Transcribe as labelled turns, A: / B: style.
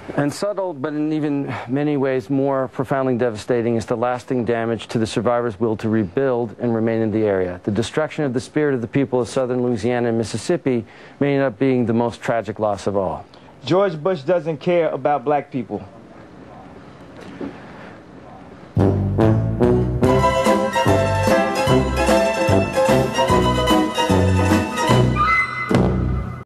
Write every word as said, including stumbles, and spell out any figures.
A: And subtle, but in even many ways more profoundly devastating, is the lasting damage to the survivors' will to rebuild and remain in the area. The destruction of the spirit of the people of southern Louisiana and Mississippi may end up being the most tragic loss of all.
B: George Bush doesn't care about black people.